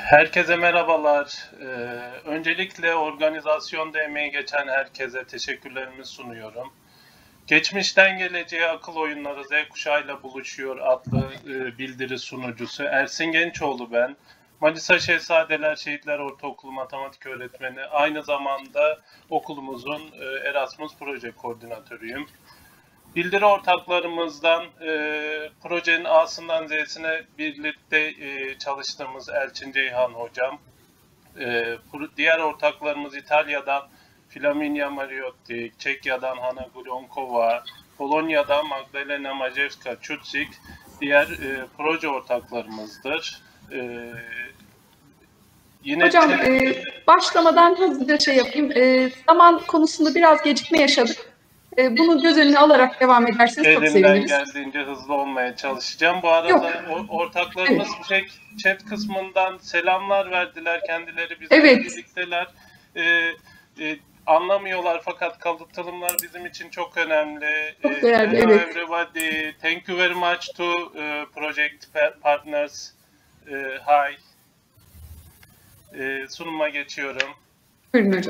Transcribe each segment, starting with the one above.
Herkese merhabalar. Öncelikle organizasyonda emeği geçen herkese teşekkürlerimi sunuyorum. Geçmişten geleceğe akıl oyunları Z kuşağıyla buluşuyor adlı bildiri sunucusu Ersin Gençoğlu ben. Manisa Şehzadeler Şehitler Ortaokulu matematik öğretmeni. Aynı zamanda okulumuzun Erasmus proje koordinatörüyüm. Bildiri ortaklarımızdan projenin A'sından Z'sine birlikte çalıştığımız Elçin Ceyhan hocam, diğer ortaklarımız İtalya'dan Flaminia Mariotti, Çekya'dan Hanna Gulionkova, Polonya'dan Magdalena Majewska-Czucik diğer proje ortaklarımızdır. Yine hocam başlamadan hızlıca şey yapayım. Zaman konusunda biraz gecikme yaşadık. Bunu göz önüne alarak devam ederseniz çok seviniriz. Elimden geldiğince hızlı olmaya çalışacağım. Bu arada ortaklarımız chat kısmından selamlar verdiler. Kendileri bizimle birlikteler. Anlamıyorlar fakat kalıtımlar bizim için çok önemli. Çok değerli, hello everybody. Thank you very much to project partners. Hi. Sunuma geçiyorum. Buyurun hocam.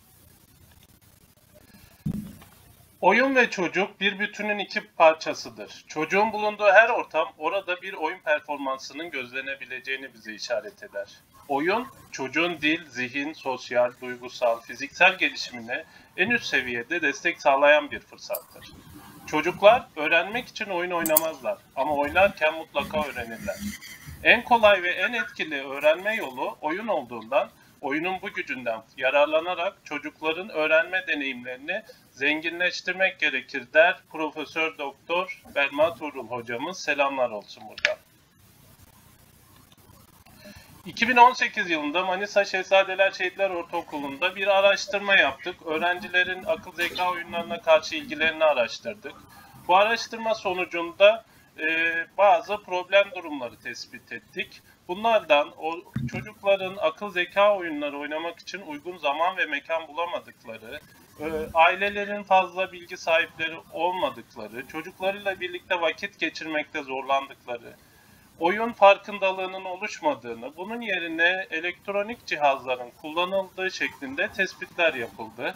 Oyun ve çocuk bir bütünün iki parçasıdır. Çocuğun bulunduğu her ortam orada bir oyun performansının gözlenebileceğini bize işaret eder. Oyun, çocuğun dil, zihin, sosyal, duygusal, fiziksel gelişimine en üst seviyede destek sağlayan bir fırsattır. Çocuklar öğrenmek için oyun oynamazlar ama oynarken mutlaka öğrenirler. En kolay ve en etkili öğrenme yolu oyun olduğundan oyunun bu gücünden yararlanarak çocukların öğrenme deneyimlerini zenginleştirmek gerekir der Profesör Doktor Belma Tuğrul hocamız. Selamlar olsun buradan. 2018 yılında Manisa Şehzadeler Şehitler Ortaokulu'nda bir araştırma yaptık. Öğrencilerin akıl zeka oyunlarına karşı ilgilerini araştırdık. Bu araştırma sonucunda bazı problem durumları tespit ettik. Bunlardan çocukların akıl zeka oyunları oynamak için uygun zaman ve mekan bulamadıkları, ailelerin fazla bilgi sahipleri olmadıkları, çocuklarıyla birlikte vakit geçirmekte zorlandıkları, oyun farkındalığının oluşmadığını, bunun yerine elektronik cihazların kullanıldığı şeklinde tespitler yapıldı.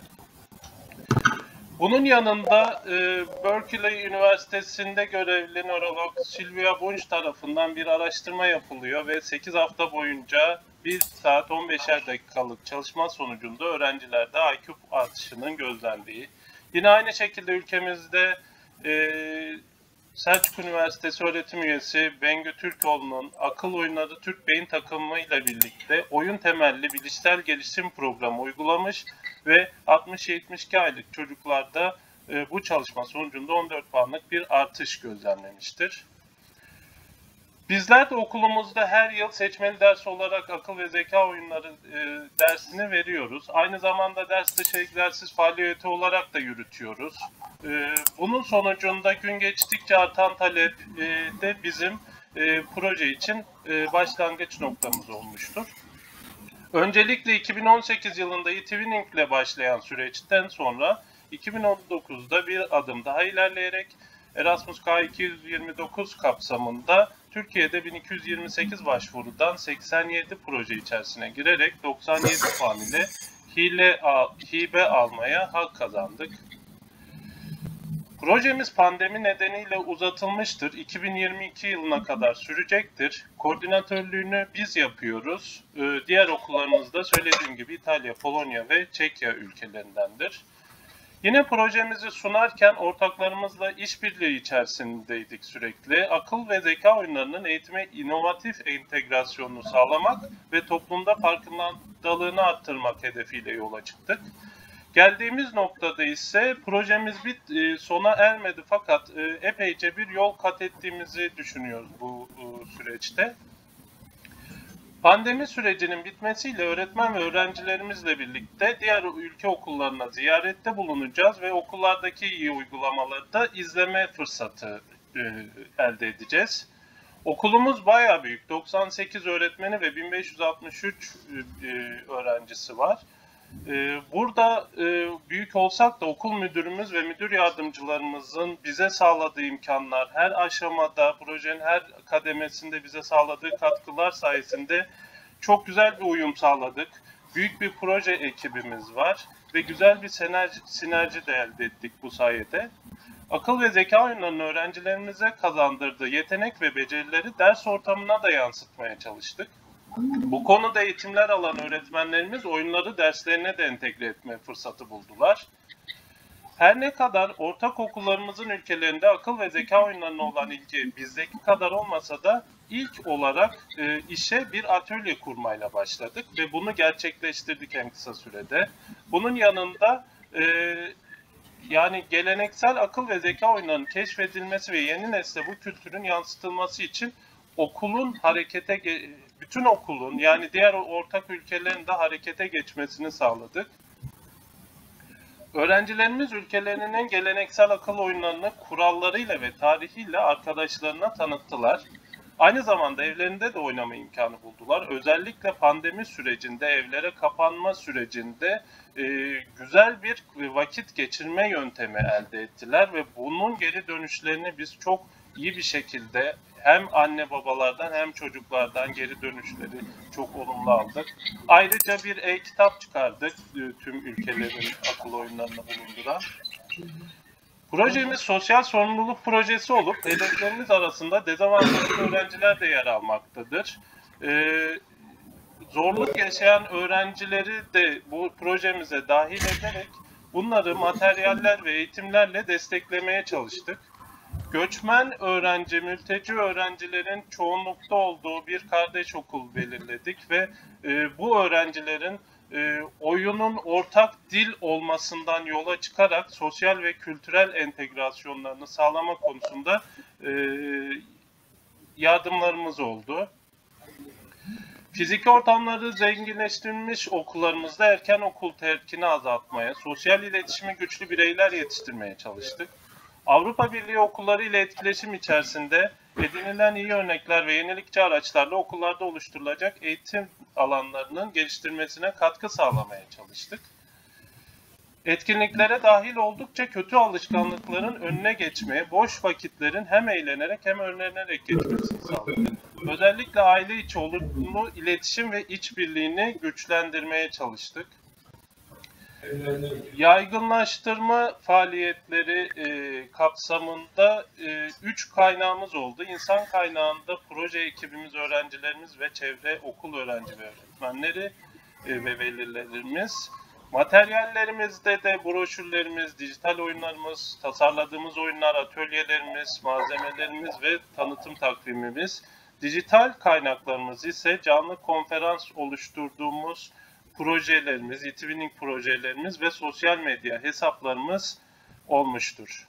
Bunun yanında Berkeley Üniversitesi'nde görevli nörolog Sylvia Bunch tarafından bir araştırma yapılıyor ve 8 hafta boyunca 1 saat 15'er dakikalık çalışma sonucunda öğrencilerde IQ artışının gözlendiği. Yine aynı şekilde ülkemizde Selçuk Üniversitesi öğretim üyesi Bengü Türkoğlu'nun Akıl Oyunları Türk Beyin takımı ile birlikte oyun temelli bilişsel gelişim programı uygulamış ve 60-72 aylık çocuklarda bu çalışma sonucunda 14 puanlık bir artış gözlemlemiştir. Bizler de okulumuzda her yıl seçmeli ders olarak akıl ve zeka oyunları dersini veriyoruz. Aynı zamanda ders dışı egzersiz faaliyeti olarak da yürütüyoruz. Bunun sonucunda gün geçtikçe artan talep de bizim proje için başlangıç noktamız olmuştur. Öncelikle 2018 yılında e-twinning ile başlayan süreçten sonra 2019'da bir adım daha ilerleyerek Erasmus K229 kapsamında Türkiye'de 1228 başvurudan 87 proje içerisine girerek 97 puan ile hibe almaya hak kazandık. Projemiz pandemi nedeniyle uzatılmıştır. 2022 yılına kadar sürecektir. Koordinatörlüğünü biz yapıyoruz. Diğer okullarımız da söylediğim gibi İtalya, Polonya ve Çekya ülkelerindendir. Yine projemizi sunarken ortaklarımızla işbirliği içerisindeydik sürekli. Akıl ve zeka oyunlarının eğitime inovatif entegrasyonunu sağlamak ve toplumda farkındalığını arttırmak hedefiyle yola çıktık. Geldiğimiz noktada ise projemiz sona ermedi fakat epeyce bir yol kat ettiğimizi düşünüyoruz bu süreçte. Pandemi sürecinin bitmesiyle öğretmen ve öğrencilerimizle birlikte diğer ülke okullarına ziyarette bulunacağız ve okullardaki iyi uygulamaları da izleme fırsatı elde edeceğiz. Okulumuz bayağı büyük. 98 öğretmeni ve 1563 öğrencisi var. Burada büyük olsak da okul müdürümüz ve müdür yardımcılarımızın bize sağladığı imkanlar, her aşamada, projenin her kademesinde bize sağladığı katkılar sayesinde çok güzel bir uyum sağladık. Büyük bir proje ekibimiz var ve güzel bir sinerji de elde ettik bu sayede. Akıl ve zeka oyunlarının öğrencilerimize kazandırdığı yetenek ve becerileri ders ortamına da yansıtmaya çalıştık. Bu konuda eğitimler alan öğretmenlerimiz oyunları derslerine de entegre etme fırsatı buldular. Her ne kadar ortaokullarımızın ülkelerinde akıl ve zeka oyunlarına olan ilgi bizdeki kadar olmasa da ilk olarak işe bir atölye kurmayla başladık ve bunu gerçekleştirdik en kısa sürede. Bunun yanında yani geleneksel akıl ve zeka oyunlarının keşfedilmesi ve yeni nesle bu kültürün yansıtılması için bütün okulun yani diğer ortak ülkelerin de harekete geçmesini sağladık. Öğrencilerimiz ülkelerinin geleneksel akıl oyunlarını kurallarıyla ve tarihiyle arkadaşlarına tanıttılar. Aynı zamanda evlerinde de oynama imkanı buldular. Özellikle pandemi sürecinde, evlere kapanma sürecinde güzel bir vakit geçirme yöntemi elde ettiler ve bunun geri dönüşlerini biz çok iyi bir şekilde hem anne babalardan hem çocuklardan geri dönüşleri çok olumlu aldık. Ayrıca bir e-kitap çıkardık tüm ülkelerin akıl oyunlarını bulunduran. Projemiz sosyal sorumluluk projesi olup hedeflerimiz arasında dezavantajlı öğrenciler de yer almaktadır. Zorluk yaşayan öğrencileri de bu projemize dahil ederek bunları materyaller ve eğitimlerle desteklemeye çalıştık. Göçmen öğrenci, mülteci öğrencilerin çoğunlukta olduğu bir kardeş okul belirledik ve bu öğrencilerin oyunun ortak dil olmasından yola çıkarak sosyal ve kültürel entegrasyonlarını sağlama konusunda yardımlarımız oldu. Fiziki ortamları zenginleştirilmiş okullarımızda erken okul terkini azaltmaya, sosyal iletişimi güçlü bireyler yetiştirmeye çalıştık. Avrupa Birliği okulları ile etkileşim içerisinde edinilen iyi örnekler ve yenilikçi araçlarla okullarda oluşturulacak eğitim alanlarının geliştirmesine katkı sağlamaya çalıştık. Etkinliklere dahil oldukça kötü alışkanlıkların önüne geçmeye, boş vakitlerin hem eğlenerek hem öğrenerek geçmesini sağladık. Özellikle aile içi olumlu iletişim ve işbirliğini güçlendirmeye çalıştık. Yaygınlaştırma fayalitleri kapsamında 3 kaynağımız oldu. İnsan kaynağında proje ekibimiz, öğrencilerimiz ve çevre okul öğrenci ve öğretmenleri ve velilerimiz. Materyallerimizde de broşürlerimiz, dijital oyunlarımız, tasarladığımız oyunlar, atölyelerimiz, malzemelerimiz ve tanıtım takvimimiz. Dijital kaynaklarımız ise canlı konferans oluşturduğumuz projelerimiz, e-twinning projelerimiz ve sosyal medya hesaplarımız olmuştur.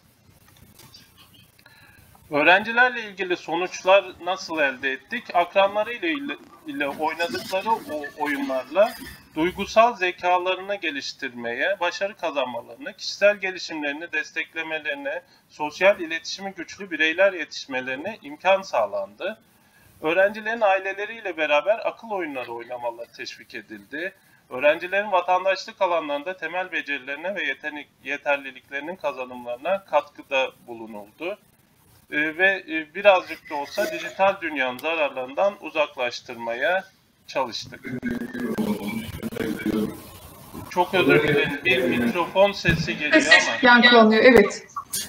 Öğrencilerle ilgili sonuçlar nasıl elde ettik? Akranlarıyla oynadıkları oyunlarla duygusal zekalarını geliştirmeye, başarı kazanmalarını, kişisel gelişimlerini desteklemelerine, sosyal iletişimi güçlü bireyler yetişmelerine imkan sağlandı. Öğrencilerin aileleriyle beraber akıl oyunları oynamaları teşvik edildi. Öğrencilerin vatandaşlık alanlarında temel becerilerine ve yeterliliklerinin kazanımlarına katkıda bulunuldu. Ve birazcık da olsa dijital dünyanın zararlarından uzaklaştırmaya çalıştık. Çok özür dilerim. Bir mikrofon sesi geliyor ama. Yankı alınıyor, evet.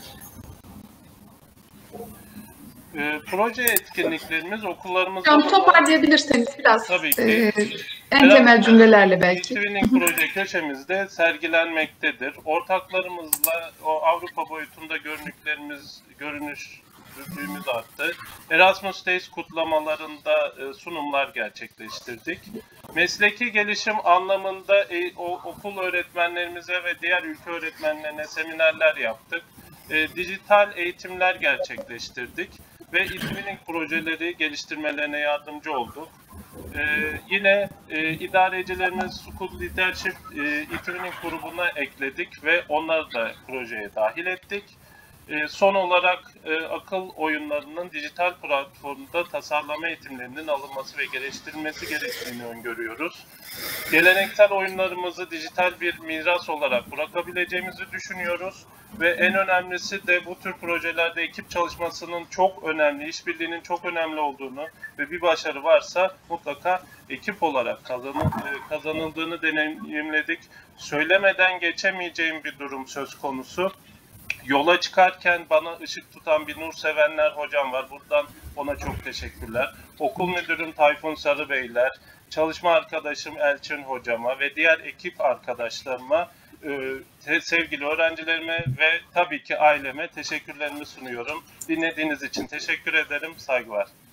Proje etkinliklerimiz okullarımızda... Tam toparlayabilirseniz biraz. Tabii ki. En temel cümlelerle belki. E-twinning proje köşemizde sergilenmektedir. Ortaklarımızla o Avrupa boyutunda görünüşlülüğümüz arttı. Erasmus Days kutlamalarında sunumlar gerçekleştirdik. Mesleki gelişim anlamında okul öğretmenlerimize ve diğer ülke öğretmenlerine seminerler yaptık. Dijital eğitimler gerçekleştirdik ve e-twinning projeleri geliştirmelerine yardımcı olduk. Yine idarecilerimiz School Leadership e-twinning grubuna ekledik ve onları da projeye dahil ettik. Son olarak akıl oyunlarının dijital platformda tasarlama eğitimlerinin alınması ve geliştirilmesi gerektiğini öngörüyoruz. Geleneksel oyunlarımızı dijital bir miras olarak bırakabileceğimizi düşünüyoruz. Ve en önemlisi de bu tür projelerde ekip çalışmasının çok önemli, işbirliğinin çok önemli olduğunu ve bir başarı varsa mutlaka ekip olarak kazanıldığını deneyimledik. Söylemeden geçemeyeceğim bir durum söz konusu. Yola çıkarken bana ışık tutan bir Nursevenler hocam var. Buradan ona çok teşekkürler. Okul müdürüm Tayfun Sarıbeyler, çalışma arkadaşım Elçin hocama ve diğer ekip arkadaşlarıma, sevgili öğrencilerime ve tabii ki aileme teşekkürlerimi sunuyorum. Dinlediğiniz için teşekkür ederim. Saygılar.